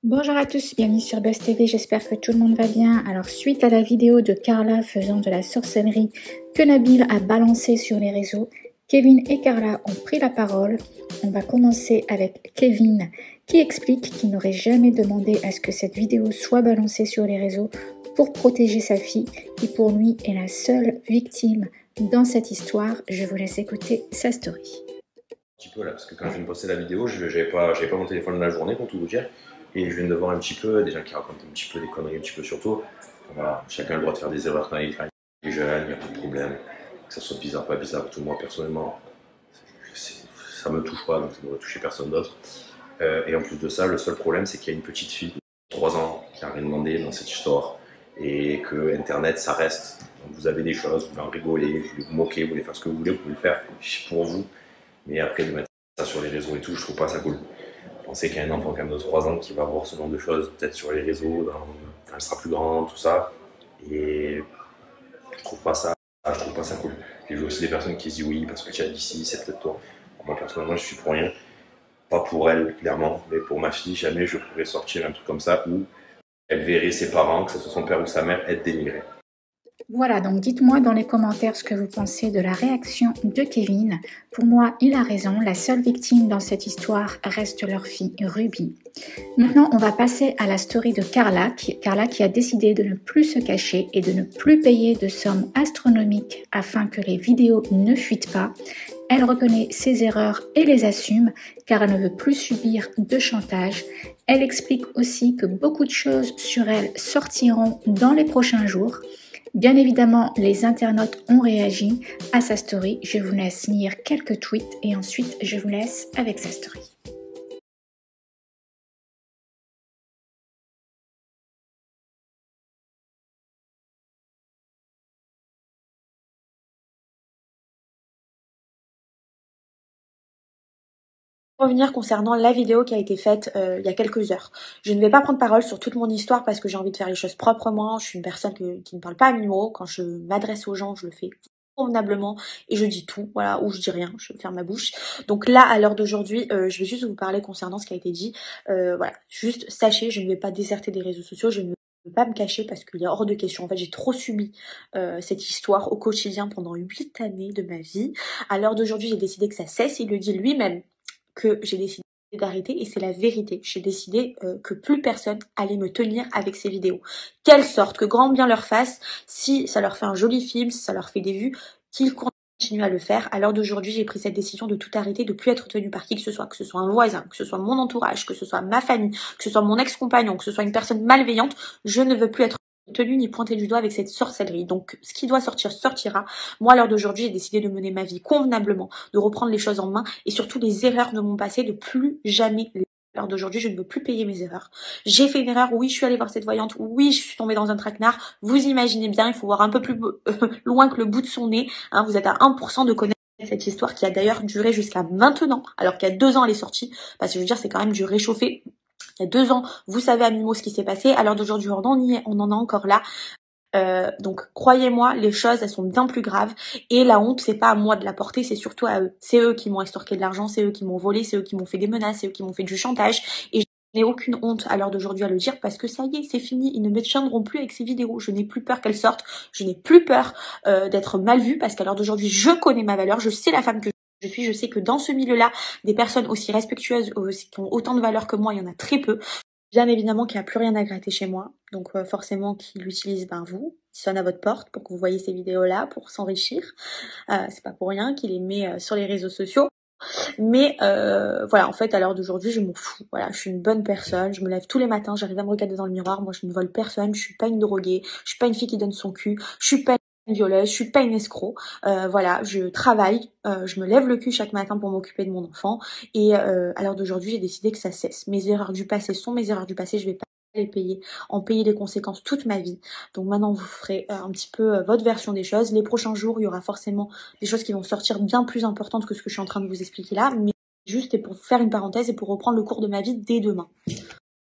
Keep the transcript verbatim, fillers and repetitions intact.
Bonjour à tous, bienvenue sur Buzz T V, j'espère que tout le monde va bien. Alors suite à la vidéo de Carla faisant de la sorcellerie que Nabil a balancé sur les réseaux, Kevin et Carla ont pris la parole. On va commencer avec Kevin qui explique qu'il n'aurait jamais demandé à ce que cette vidéo soit balancée sur les réseaux pour protéger sa fille qui pour lui est la seule victime dans cette histoire. Je vous laisse écouter sa story. Un petit peu là, parce que quand je viens de poster la vidéo, je n'avais pas, pas mon téléphone de la journée pour tout vous dire. Et je viens de voir un petit peu des gens qui racontent un petit peu des conneries, un petit peu surtout. Voilà, chacun a le droit de faire des erreurs quand il est jeune, il n'y a pas de problème. Que ça soit bizarre, pas bizarre, tout moi personnellement, ça me touche pas, donc ça ne devrait toucher personne d'autre. Euh, et en plus de ça, le seul problème, c'est qu'il y a une petite fille de trois ans qui n'a rien demandé dans cette histoire. Et que Internet, ça reste. Donc vous avez des choses, vous voulez en rigoler, vous voulez vous moquer, vous voulez faire ce que vous voulez, vous pouvez le faire pour vous. Mais après, de mettre ça sur les réseaux et tout, je trouve pas ça cool. Pensez qu'il y a un enfant quand même de trois ans qui va voir ce genre de choses, peut-être sur les réseaux, dans, quand elle sera plus grande, tout ça. Et je trouve pas ça, je trouve pas ça cool. J'ai vu aussi des personnes qui disent oui, parce que tu as dit si, c'est peut-être toi. Moi, personnellement, je suis pour rien. Pas pour elle, clairement, mais pour ma fille, jamais je pourrais sortir un truc comme ça où elle verrait ses parents, que ce soit son père ou sa mère, être dénigrés. Voilà, donc dites-moi dans les commentaires ce que vous pensez de la réaction de Kevin. Pour moi, il a raison, la seule victime dans cette histoire reste leur fille Ruby. Maintenant, on va passer à la story de Carla qui, Carla qui a décidé de ne plus se cacher et de ne plus payer de sommes astronomiques afin que les vidéos ne fuitent pas. Elle reconnaît ses erreurs et les assume car elle ne veut plus subir de chantage. Elle explique aussi que beaucoup de choses sur elle sortiront dans les prochains jours. Bien évidemment, les internautes ont réagi à sa story. Je vous laisse lire quelques tweets et ensuite je vous laisse avec sa story. Revenir concernant la vidéo qui a été faite euh, il y a quelques heures. Je ne vais pas prendre parole sur toute mon histoire parce que j'ai envie de faire les choses proprement. Je suis une personne que, qui ne parle pas à mi-mot. Quand je m'adresse aux gens, je le fais convenablement et je dis tout, voilà, ou je dis rien, je ferme ma bouche. Donc là, à l'heure d'aujourd'hui, euh, je vais juste vous parler concernant ce qui a été dit. Euh, voilà, juste sachez, je ne vais pas déserter des réseaux sociaux, je ne vais pas me cacher parce qu'il est hors de question. En fait, j'ai trop subi euh, cette histoire au quotidien pendant huit années de ma vie. À l'heure d'aujourd'hui, j'ai décidé que ça cesse. Il le dit lui-même que j'ai décidé d'arrêter et c'est la vérité. J'ai décidé euh, que plus personne allait me tenir avec ces vidéos. Quelle sorte, que grand bien leur fasse, si ça leur fait un joli film, si ça leur fait des vues, qu'ils continuent à le faire. À l'heure d'aujourd'hui, j'ai pris cette décision de tout arrêter, de plus être tenu par qui que ce soit, que ce soit un voisin, que ce soit mon entourage, que ce soit ma famille, que ce soit mon ex-compagnon, que ce soit une personne malveillante. Je ne veux plus être tenu ni pointé du doigt avec cette sorcellerie. Donc ce qui doit sortir sortira. Moi à l'heure d'aujourd'hui j'ai décidé de mener ma vie convenablement, de reprendre les choses en main et surtout les erreurs de mon passé de plus jamais. À l'heure d'aujourd'hui je ne veux plus payer mes erreurs. J'ai fait une erreur, oui je suis allée voir cette voyante, oui je suis tombée dans un traquenard. Vous imaginez bien, il faut voir un peu plus euh, loin que le bout de son nez, hein, vous êtes à un pour cent de connaître cette histoire qui a d'ailleurs duré jusqu'à maintenant, alors qu'il y a deux ans elle est sortie, parce que je veux dire c'est quand même du réchauffé. Il y a deux ans, vous savez à mi-mot ce qui s'est passé. À l'heure d'aujourd'hui, on en y est, on en est encore là. Euh, donc croyez-moi, les choses elles sont bien plus graves et la honte c'est pas à moi de la porter, c'est surtout à eux. C'est eux qui m'ont extorqué de l'argent, c'est eux qui m'ont volé, c'est eux qui m'ont fait des menaces, c'est eux qui m'ont fait du chantage et je n'ai aucune honte à l'heure d'aujourd'hui à le dire parce que ça y est, c'est fini, ils ne me tiendront plus avec ces vidéos. Je n'ai plus peur qu'elles sortent, je n'ai plus peur euh, d'être mal vue parce qu'à l'heure d'aujourd'hui je connais ma valeur, je sais la femme que je suis, je sais que dans ce milieu-là, des personnes aussi respectueuses, aussi, qui ont autant de valeur que moi, il y en a très peu. Bien évidemment qu'il n'y a plus rien à gratter chez moi, donc euh, forcément qu'il l'utilise ben vous, il sonne à votre porte pour que vous voyez ces vidéos-là, pour s'enrichir. Euh, c'est pas pour rien qu'il les met euh, sur les réseaux sociaux. Mais euh, voilà, en fait, à l'heure d'aujourd'hui, je m'en fous. Voilà, je suis une bonne personne, je me lève tous les matins, j'arrive à me regarder dans le miroir. Moi, je ne vole personne, je suis pas une droguée, je suis pas une fille qui donne son cul, je suis pas une violeuse, je suis pas une escroc. Euh, voilà, je travaille, euh, je me lève le cul chaque matin pour m'occuper de mon enfant. Et euh, à l'heure d'aujourd'hui, j'ai décidé que ça cesse. Mes erreurs du passé sont mes erreurs du passé, je vais pas les payer, en payer les conséquences toute ma vie. Donc maintenant, vous ferez euh, un petit peu euh, votre version des choses. Les prochains jours, il y aura forcément des choses qui vont sortir bien plus importantes que ce que je suis en train de vous expliquer là. Mais juste et pour faire une parenthèse et pour reprendre le cours de ma vie dès demain.